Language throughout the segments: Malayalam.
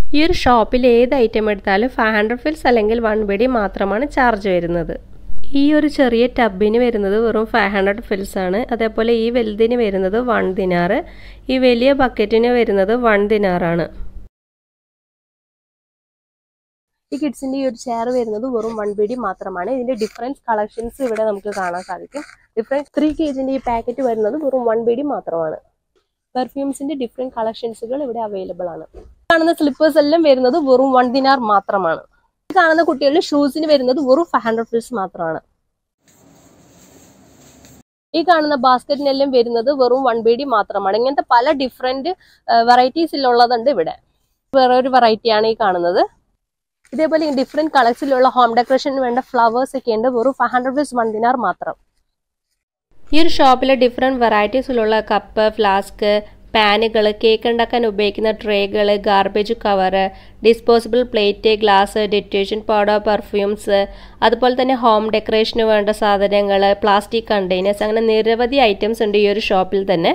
ഈ ഒരു ഷോപ്പിൽ ഏത് ഐറ്റം എടുത്താലും 500 ഫിൽസ് അല്ലെങ്കിൽ 1 BD മാത്രമാണ് ചാർജ് വരുന്നത്. ഈ ഒരു ചെറിയ ടബിന് വരുന്നത് വെറും 500 ഫിൽസ് ആണ്. അതേപോലെ ഈ വലുതിന് വരുന്നത് 1 ദിനാർ. ഈ വലിയ ബക്കറ്റിന് വരുന്നത് 1 ദിനാർ ആണ്. ഈ കിഡ്സിന്റെ ഈ ഒരു ചെയർ വരുന്നത് വെറും 1 BD മാത്രമാണ്. ഇതിന്റെ ഡിഫറൻസ് കളക്ഷൻസ് ഇവിടെ നമുക്ക് കാണാൻ സാധിക്കും. ഡിഫറൻസ് 3 kgന്റെ ഈ പാക്കറ്റ് വരുന്നത് വെറും 1 BD മാത്രമാണ്. പെർഫ്യൂംസിന്റെ ഡിഫറെന്റ് കളക്ഷൻസുകൾ ഇവിടെ അവൈലബിൾ ആണ്. കാണുന്ന സ്ലിപ്പേഴ്സ് എല്ലാം വരുന്നത് വെറും 1 ദിനാർ മാത്രമാണ്. ഈ കാണുന്ന കുട്ടികളുടെ ഷൂസിന് വരുന്നത് വെറും 500 ഫിൽസ് മാത്രമാണ്. ഈ കാണുന്ന ബാസ്ക്കറ്റിനെല്ലാം വരുന്നത് വെറും 1 BD മാത്രമാണ്. ഇങ്ങനത്തെ പല ഡിഫറെന്റ് വെറൈറ്റീസിലുള്ളതുണ്ട് ഇവിടെ. വേറെ ഒരു വെറൈറ്റിയാണ് ഈ കാണുന്നത്. ഇതേപോലെ ഡിഫറെന്റ് കളേഴ്സിലുള്ള ഹോം ഡെക്കറേഷന് വേണ്ട ഫ്ലവേഴ്സ് ഒക്കെ ഉണ്ട്. വെറും 500 ഫിൽസ് 1 ദിനാർ മാത്രം. ഈ ഒരു ഷോപ്പിലെ ഡിഫറെന്റ് വെറൈറ്റീസിലുള്ള കപ്പ്, ഫ്ലാസ്ക്, പാനുകൾ, കേക്ക് ഉണ്ടാക്കാൻ ഉപയോഗിക്കുന്ന ട്രേകൾ, garbage cover, disposable plate, glass, detergent powder, perfumes, അതുപോലെ തന്നെ ഹോം ഡെക്കറേഷന് വേണ്ട സാധനങ്ങൾ, പ്ലാസ്റ്റിക് കണ്ടെയ്നേഴ്സ്, അങ്ങനെ നിരവധി ഐറ്റംസ് ഉണ്ട് ഈ ഒരു ഷോപ്പിൽ തന്നെ.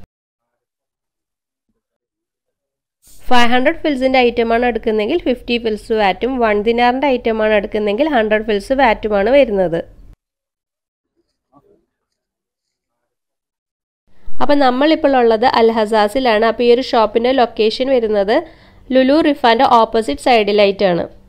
500 ഫിൽസിന്റെ ഐറ്റമാണ് എടുക്കുന്നതെങ്കിൽ 50 ഫിൽസ് വാറ്റും, 1 ദിനാറിന്റെ ഐറ്റമാണ് എടുക്കുന്നതെങ്കിൽ 100 ഫിൽസ് വാറ്റുമാണ് വരുന്നത്. അപ്പം നമ്മളിപ്പോൾ ഉള്ളത് അൽ ഹസാസിലാണ്. അപ്പോൾ ഈ ഒരു ഷോപ്പിന്റെ ലൊക്കേഷൻ വരുന്നത് ലുലു റിഫാന്റെ ഓപ്പോസിറ്റ് സൈഡിലായിട്ടാണ്.